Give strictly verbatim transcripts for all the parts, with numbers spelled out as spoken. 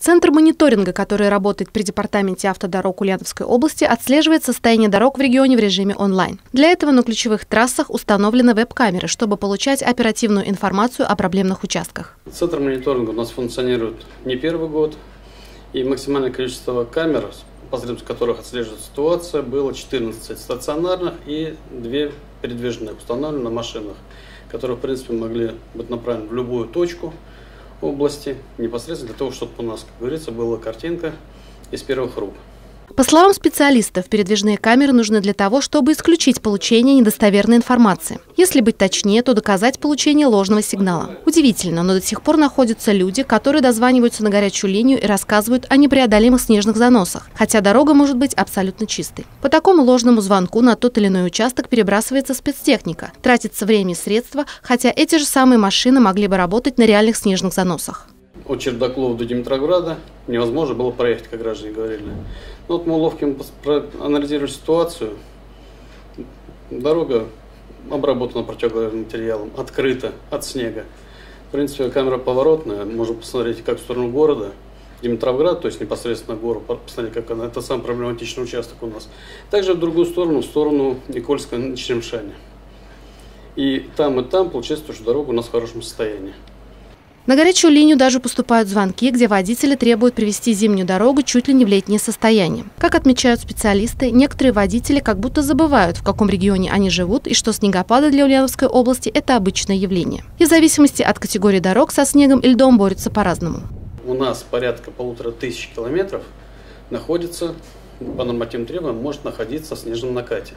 Центр мониторинга, который работает при департаменте автодорог Ульяновской области, отслеживает состояние дорог в регионе в режиме онлайн. Для этого на ключевых трассах установлены веб-камеры, чтобы получать оперативную информацию о проблемных участках. Центр мониторинга у нас функционирует не первый год, и максимальное количество камер, посредством которых отслеживается ситуация, было четырнадцать стационарных и две передвижных, установлены на машинах, которые, в принципе, могли быть направлены в любую точку области, непосредственно для того, чтобы у нас, как говорится, была картинка из первых рук. По словам специалистов, передвижные камеры нужны для того, чтобы исключить получение недостоверной информации. Если быть точнее, то доказать получение ложного сигнала. Удивительно, но до сих пор находятся люди, которые дозваниваются на горячую линию и рассказывают о непреодолимых снежных заносах, хотя дорога может быть абсолютно чистой. По такому ложному звонку на тот или иной участок перебрасывается спецтехника, тратится время и средства, хотя эти же самые машины могли бы работать на реальных снежных заносах. От Чердаклова до Димитрограда невозможно было проехать, как граждане говорили. Но вот мы ловким проанализировали ситуацию. Дорога обработана противоположным материалом, открыта от снега. В принципе, камера поворотная, можно посмотреть как в сторону города, Димитровград, то есть непосредственно гору, посмотреть, как она, это самый проблематичный участок у нас. Также в другую сторону, в сторону Никольска на Черемшане. И там, и там получается, что дорога у нас в хорошем состоянии. На горячую линию даже поступают звонки, где водители требуют привести зимнюю дорогу чуть ли не в летнее состояние. Как отмечают специалисты, некоторые водители как будто забывают, в каком регионе они живут и что снегопады для Ульяновской области – это обычное явление. И в зависимости от категории дорог со снегом и льдом борются по-разному. У нас порядка полутора тысяч километров находится, по нормативным требованиям, может находиться в снежном накате.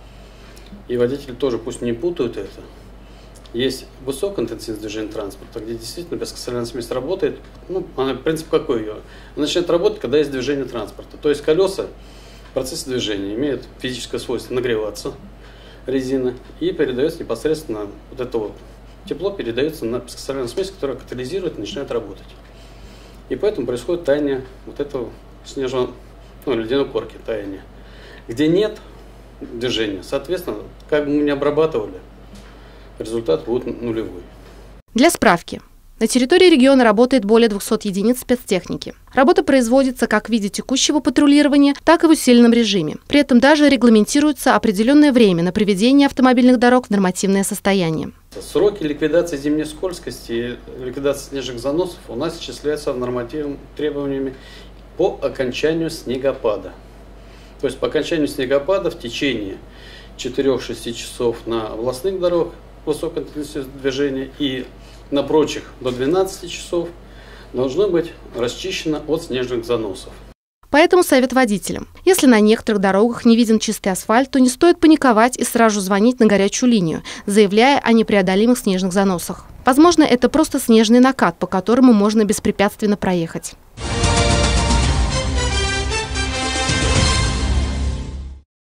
И водители тоже пусть не путают это. Есть высокая интенсивность движения транспорта, где действительно бесконтрольная смесь работает. Ну, она, принцип какой ее? Она начинает работать, когда есть движение транспорта. То есть колеса в процессе движения имеют физическое свойство нагреваться, резина, и передается непосредственно вот это вот тепло передается на бесконтрольную смесь, которая катализирует и начинает работать. И поэтому происходит таяние вот этого снежного, ну, ледяной корки, таяние. Где нет движения, соответственно, как бы мы ни обрабатывали, результат будет нулевой. Для справки. На территории региона работает более двухсот единиц спецтехники. Работа производится как в виде текущего патрулирования, так и в усиленном режиме. При этом даже регламентируется определенное время на приведение автомобильных дорог в нормативное состояние. Сроки ликвидации зимней скользкости и ликвидации снежных заносов у нас исчисляются нормативными требованиями по окончанию снегопада. То есть по окончанию снегопада в течение четырёх-шести часов на областных дорогах высокой интенсивности движения и на прочих до двенадцати часов должно быть расчищено от снежных заносов. Поэтому совет водителям. Если на некоторых дорогах не виден чистый асфальт, то не стоит паниковать и сразу звонить на горячую линию, заявляя о непреодолимых снежных заносах. Возможно, это просто снежный накат, по которому можно беспрепятственно проехать.